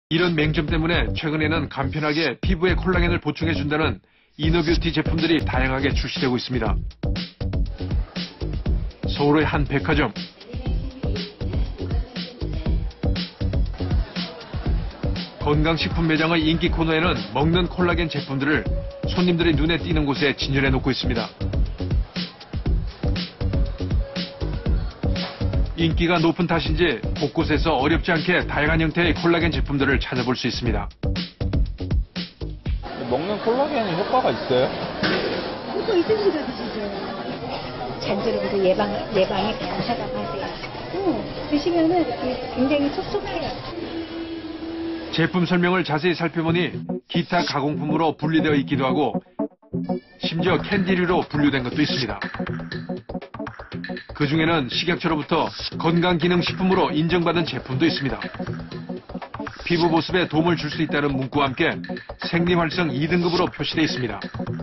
이런 맹점 때문에 최근에는 간편하게 피부에 콜라겐을 보충해준다는 이너뷰티 제품들이 다양하게 출시되고 있습니다. 서울의 한 백화점. 건강식품 매장의 인기 코너에는 먹는 콜라겐 제품들을 손님들의 눈에 띄는 곳에 진열해 놓고 있습니다. 인기가 높은 탓인지 곳곳에서 어렵지 않게 다양한 형태의 콜라겐 제품들을 찾아볼 수 있습니다. 먹는 콜라겐이 효과가 있어요? 효과 있으니까 드시죠. 잔주름에서 예방에 감사라고 하세요. 드시면은 굉장히 촉촉해요. 제품 설명을 자세히 살펴보니 기타 가공품으로 분리되어 있기도 하고 심지어 캔디류로 분류된 것도 있습니다. 그중에는 식약처로부터 건강기능식품으로 인정받은 제품도 있습니다. 피부 보습에 도움을 줄 수 있다는 문구와 함께 생리활성 2등급으로 표시되어 있습니다.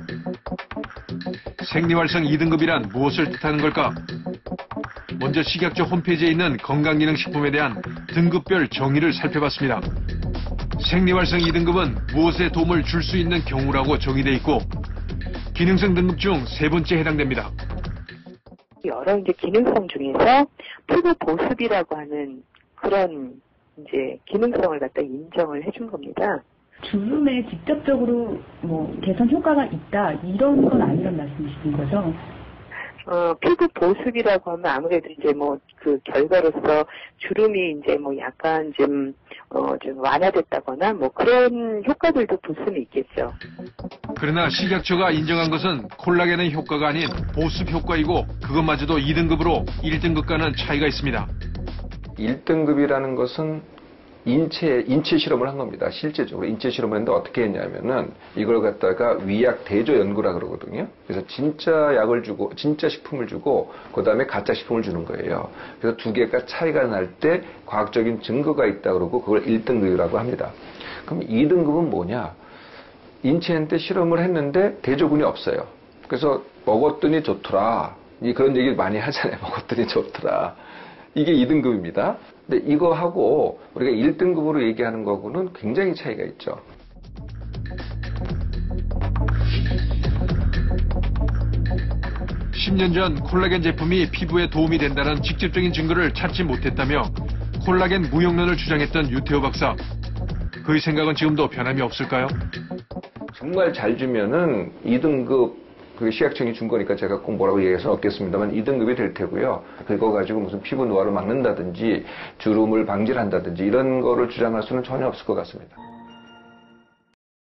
생리활성 2등급이란 무엇을 뜻하는 걸까? 먼저 식약처 홈페이지에 있는 건강기능식품에 대한 등급별 정의를 살펴봤습니다. 생리활성 2등급은 무엇에 도움을 줄 수 있는 경우라고 정의되어 있고 기능성 등급 중 세 번째에 해당됩니다. 여러 기능성 중에서 피부 보습이라고 하는 그런 기능성을 갖다 인정을 해준 겁니다. 주름에 직접적으로 개선 효과가 있다 이런 건 아니란 말씀이신 거죠? 피부 보습이라고 하면 아무래도 그 결과로서 주름이 약간 좀 완화됐다거나 그런 효과들도 볼 수는 있겠죠. 그러나 식약처가 인정한 것은 콜라겐의 효과가 아닌 보습 효과이고 그것마저도 2등급으로 1등급과는 차이가 있습니다. 1등급이라는 것은 인체 실험을 한 겁니다. 실제적으로 인체 실험을 했는데 어떻게 했냐면은 이걸 갖다가 위약 대조 연구라 그러거든요. 그래서 진짜 약을 주고 진짜 식품을 주고 그다음에 가짜 식품을 주는 거예요. 그래서 두 개가 차이가 날 때 과학적인 증거가 있다 그러고 그걸 1등급이라고 합니다. 그럼 2등급은 뭐냐? 인체한테 실험을 했는데 대조군이 없어요. 그래서 먹었더니 좋더라. 그런 얘기 많이 하잖아요. 먹었더니 좋더라. 이게 2등급입니다. 근데 이거하고 우리가 1등급으로 얘기하는 거하고는 굉장히 차이가 있죠. (10년) 전 콜라겐 제품이 피부에 도움이 된다는 직접적인 증거를 찾지 못했다며 콜라겐 무용론을 주장했던 유태호 박사. 그의 생각은 지금도 변함이 없을까요? 정말 잘 주면은 2등급 그 식약청이 준 거니까 제가 꼭 뭐라고 얘기해서 없겠습니다만 2등급이 될 테고요. 그거 가지고 무슨 피부 노화를 막는다든지 주름을 방지를 한다든지 이런 거를 주장할 수는 전혀 없을 것 같습니다.